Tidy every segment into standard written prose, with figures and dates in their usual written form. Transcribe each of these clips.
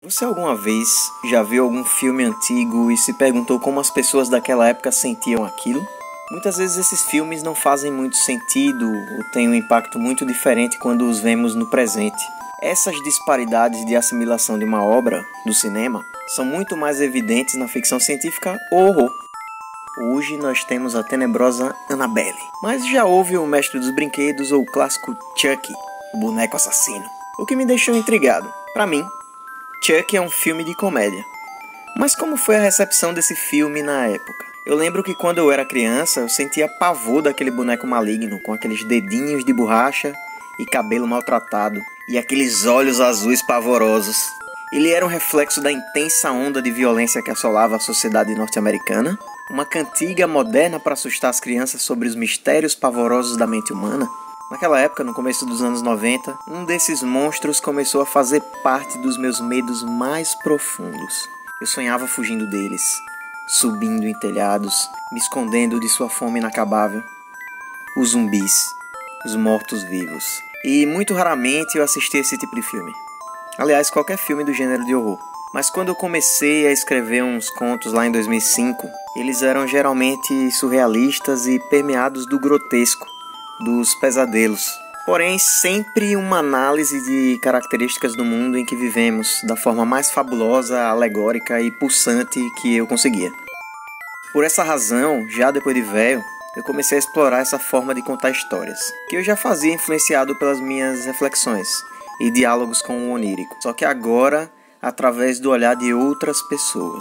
Você alguma vez já viu algum filme antigo e se perguntou como as pessoas daquela época sentiam aquilo? Muitas vezes esses filmes não fazem muito sentido ou têm um impacto muito diferente quando os vemos no presente. Essas disparidades de assimilação de uma obra do cinema são muito mais evidentes na ficção científica ou horror. Hoje nós temos a tenebrosa Annabelle, mas já houve o Mestre dos Brinquedos ou o clássico Chucky, o boneco assassino. O que me deixou intrigado, para mim, Chucky é um filme de comédia. Mas como foi a recepção desse filme na época? Eu lembro que quando eu era criança, eu sentia pavor daquele boneco maligno, com aqueles dedinhos de borracha e cabelo maltratado, e aqueles olhos azuis pavorosos. Ele era um reflexo da intensa onda de violência que assolava a sociedade norte-americana, uma cantiga moderna para assustar as crianças sobre os mistérios pavorosos da mente humana. Naquela época, no começo dos anos 90, um desses monstros começou a fazer parte dos meus medos mais profundos. Eu sonhava fugindo deles, subindo em telhados, me escondendo de sua fome inacabável. Os zumbis, os mortos-vivos. E muito raramente eu assisti esse tipo de filme. Aliás, qualquer filme do gênero de horror. Mas quando eu comecei a escrever uns contos lá em 2005, eles eram geralmente surrealistas e permeados do grotesco, dos pesadelos. Porém, sempre uma análise de características do mundo em que vivemos, da forma mais fabulosa, alegórica e pulsante que eu conseguia. Por essa razão, já depois de velho, eu comecei a explorar essa forma de contar histórias, que eu já fazia influenciado pelas minhas reflexões e diálogos com o onírico, só que agora através do olhar de outras pessoas.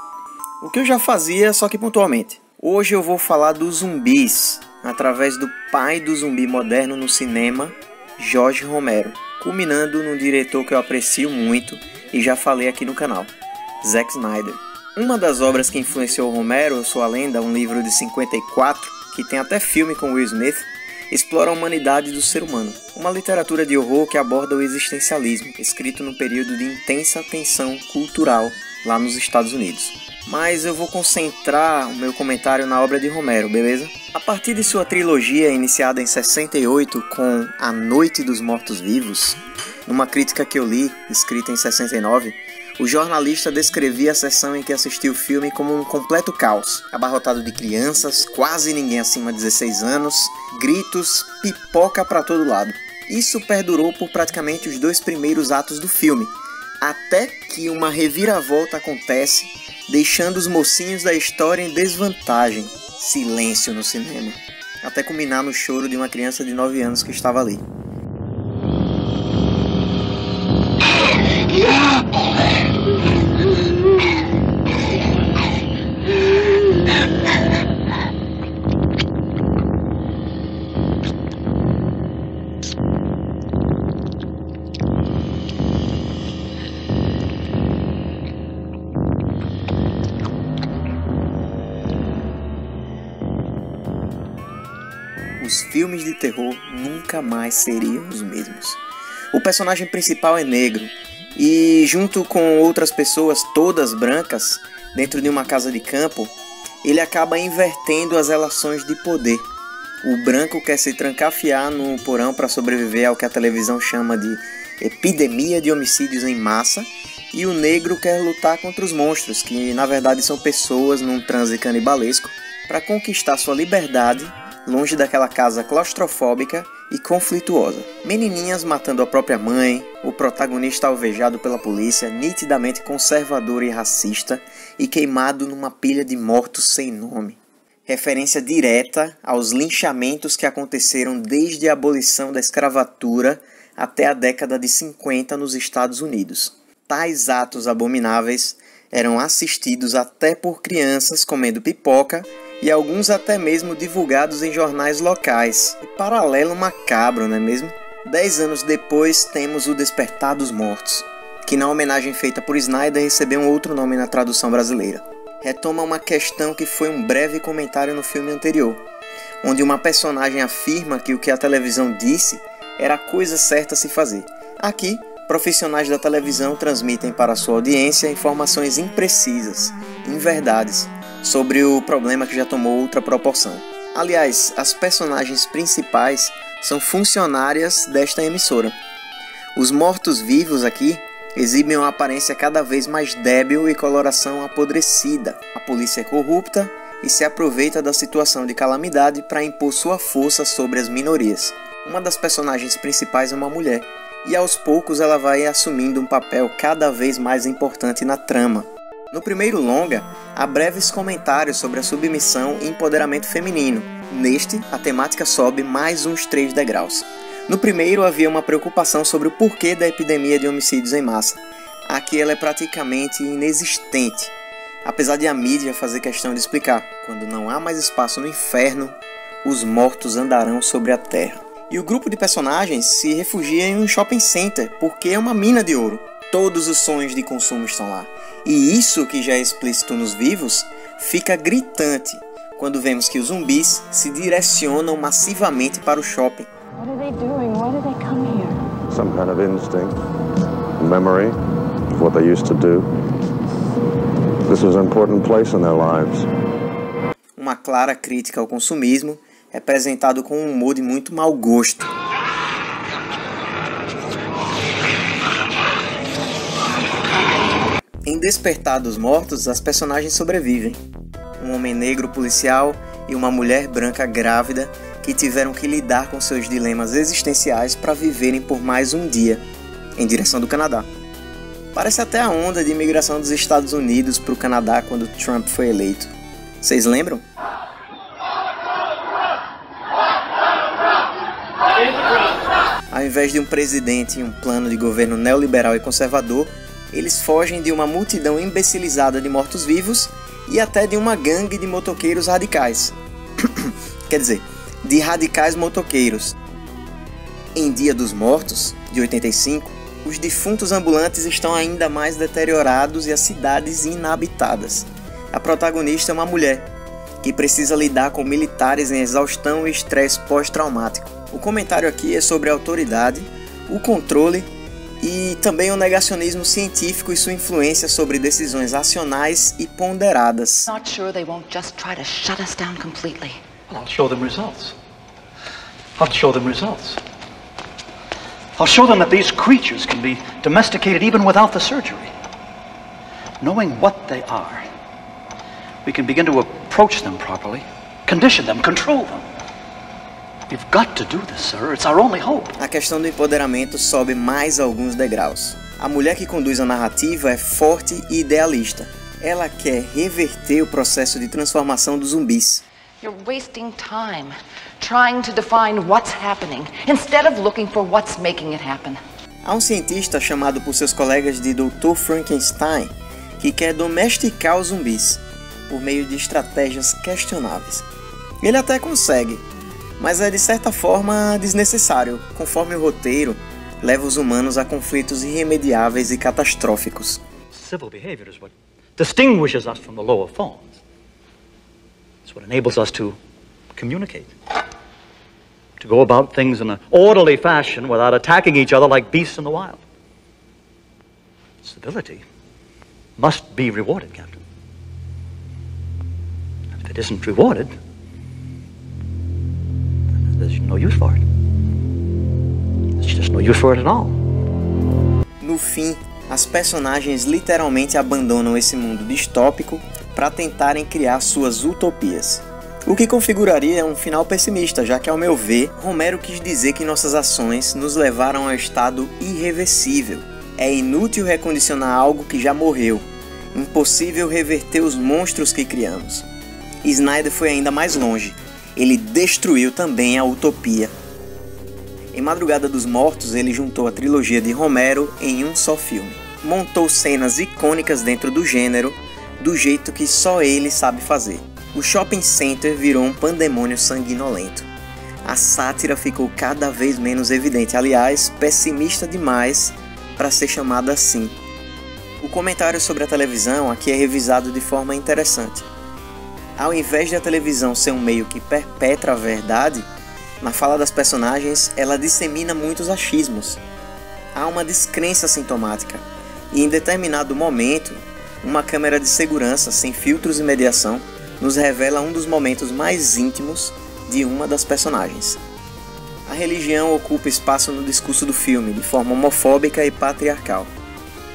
O que eu já fazia, só que pontualmente. Hoje eu vou falar dos zumbis, através do pai do zumbi moderno no cinema, Jorge Romero, culminando num diretor que eu aprecio muito e já falei aqui no canal, Zack Snyder. Uma das obras que influenciou Romero, Eu Sou a Lenda, um livro de 54, que tem até filme com Will Smith, explora a humanidade do ser humano. Uma literatura de horror que aborda o existencialismo, escrito num período de intensa tensão cultural lá nos Estados Unidos. Mas eu vou concentrar o meu comentário na obra de Romero, beleza? A partir de sua trilogia iniciada em 68 com A Noite dos Mortos-Vivos, numa crítica que eu li, escrita em 69, o jornalista descrevia a sessão em que assistiu o filme como um completo caos, abarrotado de crianças, quase ninguém acima de 16 anos, gritos, pipoca para todo lado. Isso perdurou por praticamente os 2 primeiros atos do filme, até que uma reviravolta acontece, deixando os mocinhos da história em desvantagem. Silêncio no cinema, até culminar no choro de uma criança de 9 anos que estava ali. Os filmes de terror nunca mais seriam os mesmos. O personagem principal é negro e, junto com outras pessoas todas brancas, dentro de uma casa de campo, ele acaba invertendo as relações de poder. O branco quer se trancafiar no porão para sobreviver ao que a televisão chama de epidemia de homicídios em massa, e o negro quer lutar contra os monstros, que na verdade são pessoas num transe canibalesco, para conquistar sua liberdade longe daquela casa claustrofóbica e conflituosa. Menininhas matando a própria mãe, o protagonista alvejado pela polícia, nitidamente conservador e racista, e queimado numa pilha de mortos sem nome. Referência direta aos linchamentos que aconteceram desde a abolição da escravatura até a década de 50 nos Estados Unidos. Tais atos abomináveis eram assistidos até por crianças comendo pipoca e alguns até mesmo divulgados em jornais locais. E paralelo macabro, não é mesmo? 10 anos depois temos O Despertar dos Mortos, que na homenagem feita por Snyder recebeu um outro nome na tradução brasileira. Retoma uma questão que foi um breve comentário no filme anterior, onde uma personagem afirma que o que a televisão disse era a coisa certa a se fazer. Aqui, profissionais da televisão transmitem para sua audiência informações imprecisas, inverdades, sobre o problema que já tomou outra proporção. Aliás, as personagens principais são funcionárias desta emissora. Os mortos-vivos aqui exibem uma aparência cada vez mais débil e coloração apodrecida. A polícia é corrupta e se aproveita da situação de calamidade para impor sua força sobre as minorias. Uma das personagens principais é uma mulher, e aos poucos ela vai assumindo um papel cada vez mais importante na trama. No primeiro longa, há breves comentários sobre a submissão e empoderamento feminino. Neste, a temática sobe mais uns 3 degraus. No primeiro havia uma preocupação sobre o porquê da epidemia de homicídios em massa. Aqui ela é praticamente inexistente, apesar de a mídia fazer questão de explicar. Quando não há mais espaço no inferno, os mortos andarão sobre a terra. E o grupo de personagens se refugia em um shopping center, porque é uma mina de ouro. Todos os sonhos de consumo estão lá. E isso, que já é explícito nos vivos, fica gritante quando vemos que os zumbis se direcionam massivamente para o shopping. What are they doing? Why did they come here? Some kind of instinct, memory of what they used to do. This was an important place in their lives. Uma clara crítica ao consumismo, representado com um humor de muito mau gosto. Em Despertar dos Mortos, as personagens sobrevivem. Um homem negro policial e uma mulher branca grávida que tiveram que lidar com seus dilemas existenciais para viverem por mais um dia, em direção do Canadá. Parece até a onda de imigração dos Estados Unidos para o Canadá quando Trump foi eleito. Vocês lembram? Ao invés de um presidente e um plano de governo neoliberal e conservador, eles fogem de uma multidão imbecilizada de mortos-vivos e até de uma gangue de motoqueiros radicais. Quer dizer, de radicais motoqueiros. Em Dia dos Mortos, de 85, os defuntos ambulantes estão ainda mais deteriorados e as cidades inabitadas. A protagonista é uma mulher, que precisa lidar com militares em exaustão e estresse pós-traumático. O comentário aqui é sobre a autoridade, o controle e também o negacionismo científico e sua influência sobre decisões racionais e ponderadas. Not sure they won't just try to shut us down completely. Well, I'll show them results. I'll show them results. I'll show them that these creatures can be domesticated even without the surgery. Knowing what they are, we can begin to approach them properly, condition them, control them. We've got to do this, sir. It's our only hope. A questão do empoderamento sobe mais alguns degraus. A mulher que conduz a narrativa é forte e idealista. Ela quer reverter o processo de transformação dos zumbis. You're wasting time trying to define what's happening instead of looking for what's making it happen. Há um cientista chamado por seus colegas de Dr. Frankenstein que quer domesticar os zumbis por meio de estratégias questionáveis. Ele até consegue, mas é de certa forma desnecessário, conforme o roteiro leva os humanos a conflitos irremediáveis e catastróficos. Civil behavior is what distinguishes us from the lower forms. It's what enables us to communicate, to go about things in an orderly fashion without attacking each other like beasts in the wild. Civility must be rewarded, Captain. And if it isn't rewarded, there's no use for it. There's just no use for it at all. No fim, as personagens literalmente abandonam esse mundo distópico para tentarem criar suas utopias. O que configuraria um final pessimista, já que, ao meu ver, Romero quis dizer que nossas ações nos levaram ao estado irreversível. É inútil recondicionar algo que já morreu. Impossível reverter os monstros que criamos. Snyder foi ainda mais longe. Ele destruiu também a utopia. Em Madrugada dos Mortos, ele juntou a trilogia de Romero em um só filme. Montou cenas icônicas dentro do gênero, do jeito que só ele sabe fazer. O shopping center virou um pandemônio sanguinolento. A sátira ficou cada vez menos evidente, aliás, pessimista demais para ser chamada assim. O comentário sobre a televisão aqui é revisado de forma interessante. Ao invés de a televisão ser um meio que perpetra a verdade, na fala das personagens ela dissemina muitos achismos. Há uma descrença sintomática, e em determinado momento, uma câmera de segurança sem filtros e mediação nos revela um dos momentos mais íntimos de uma das personagens. A religião ocupa espaço no discurso do filme, de forma homofóbica e patriarcal.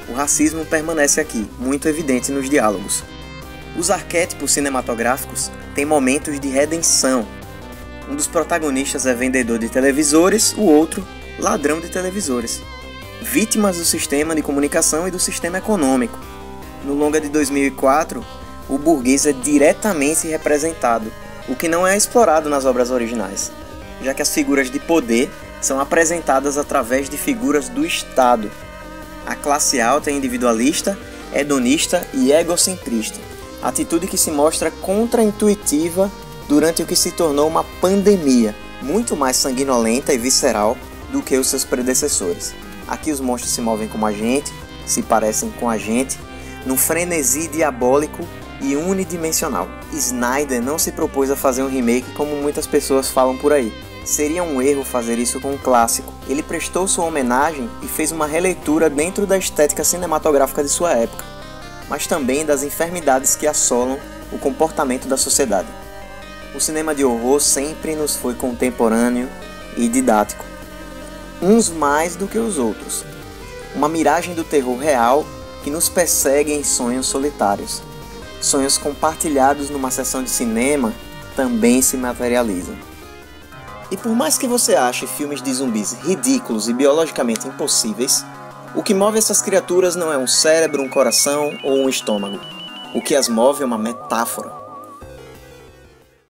O racismo permanece aqui, muito evidente nos diálogos. Os arquétipos cinematográficos têm momentos de redenção. Um dos protagonistas é vendedor de televisores, o outro, ladrão de televisores. Vítimas do sistema de comunicação e do sistema econômico. No longa de 2004, o burguês é diretamente representado, o que não é explorado nas obras originais, já que as figuras de poder são apresentadas através de figuras do Estado. A classe alta é individualista, hedonista e egocentrista, atitude que se mostra contraintuitiva durante o que se tornou uma pandemia, muito mais sanguinolenta e visceral do que os seus predecessores. Aqui os monstros se movem como a gente, se parecem com a gente, num frenesi diabólico e unidimensional. Snyder não se propôs a fazer um remake como muitas pessoas falam por aí. Seria um erro fazer isso com um clássico. Ele prestou sua homenagem e fez uma releitura dentro da estética cinematográfica de sua época, mas também das enfermidades que assolam o comportamento da sociedade. O cinema de horror sempre nos foi contemporâneo e didático, uns mais do que os outros. Uma miragem do terror real que nos persegue em sonhos solitários. Sonhos compartilhados numa sessão de cinema também se materializam. E por mais que você ache filmes de zumbis ridículos e biologicamente impossíveis, o que move essas criaturas não é um cérebro, um coração ou um estômago. O que as move é uma metáfora.